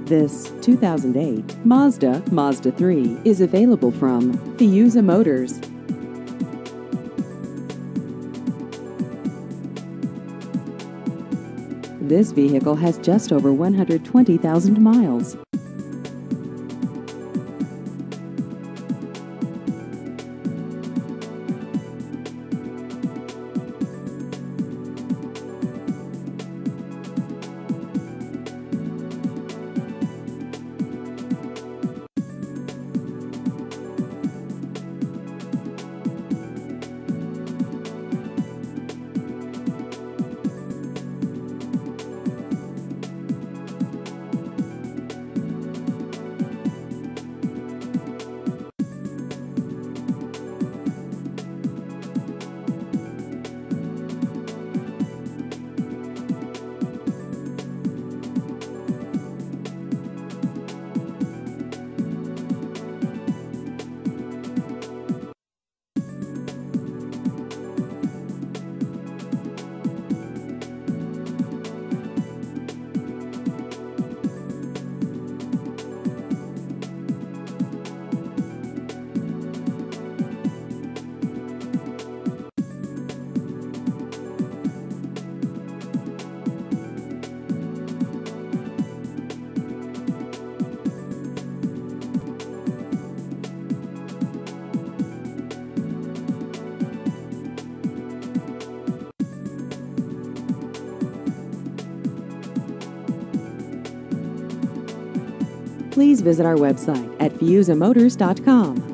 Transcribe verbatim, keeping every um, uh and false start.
This two thousand eight Mazda Mazda three is available from Fiuza Motors. This vehicle has just over one hundred twenty thousand miles. Please visit our website at fiuza motors dot com.